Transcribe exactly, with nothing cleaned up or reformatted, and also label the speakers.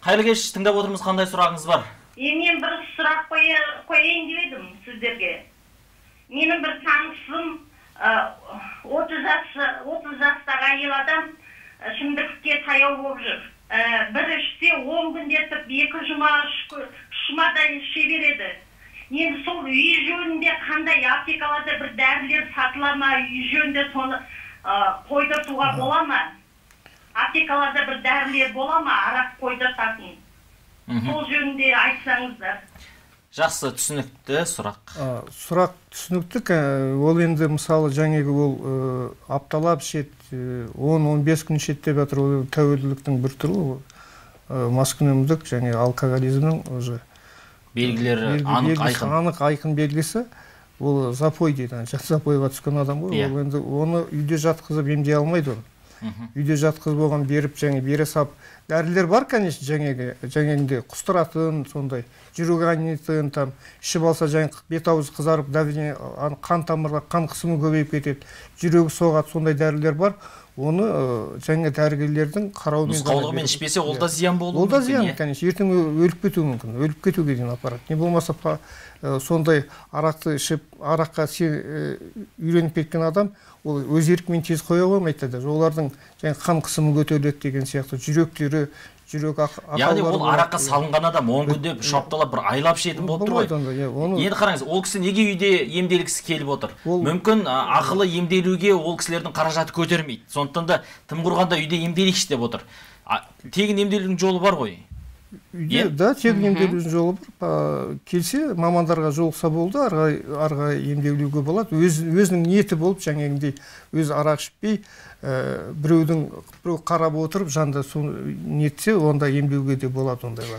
Speaker 1: Қайырлы кеш, тыңдап отырмыз, қандай сұрағыңыз бар?
Speaker 2: Мен бір сұрақ қояйын деп едім сіздерге. Менің бір танысым отыз жастағы әйел адам шымдықке таяу болып жүр. Бір ішсе он күнде тіп екі жұма ұшымадай іше береді. Енді сол үй жөнінде қандай аптекаларда бір дәрілер сатыла ма, үй жөнінде соны қойдыртуға бола ма? Аптекаларда бір дәрілер бола ма, арақ қойдыртатын? Сол жөнінде айтсаңыздар.
Speaker 1: Жақсы, түсінікті сұрақ.
Speaker 3: Сұрақ түсінікті. Ол енді мысалы жаңағы ол апталап шет, он он бес күн шет деп жатыр. Ол тәуелділіктің бір түрі, маскүнемдік және алкоголизмнің уже
Speaker 1: белгілері анық айқын.
Speaker 3: Анық айқын белгісі. Ол запой дейді. Запойға түскен адам ғой. Ол енді оны үйде жатқызып емдей алмайды оны. Үйде жатқызып оған беріп, және бере сап. Дәрілер бар, конечно, жаңегінде құстыратын, сондай, жүрек айнитын, там, ішіп алса жаңа бет ауыз қызарып, давление, қан тамырға қан қысымы көбейіп кетеді, жүрегі соғады, сондай дәрілер бар. Оны жаңа дәрігерлердің қарауымен
Speaker 1: нұсқаулығымен ішпесе, ол да зиян болуы мүмкін.
Speaker 3: Ол да зиян, конечно, ертең өліп кетуі мүмкін, өліп кетуге дейін апарады. Не болмаса сондай арақты ішіп, араққа үйреніп кеткен адам, ол өз еркімен тез қоя қоймайды да. Олардың қан қысымы көтеріледі деген сияқты, жүректері, жүрек ақаулары.
Speaker 1: Яғни ол араққа салынған адам он күнде үш апталап бір айлап ішетін болып тұр ғой. Енді қараңыз, ол кісі неге үйде емделгісі келіп отыр? Мүмкін ақылы емделуге ол кісілердің қаражаты көтермейді. Сондықтан да тым құрғанда үйде емделейікші деп отыр. Тегін емделудің жолы бар ғой.
Speaker 3: Да, тегін емделудің жолы бар. Келсе, мамандарға жолықса болды, арға емделуге болады. Өзінің ниеті болып, жаңегіндей, өз арақ ішпей, біреудің қарап отырып, жанда ниетсе, онда емдеуге де болады ондайлар.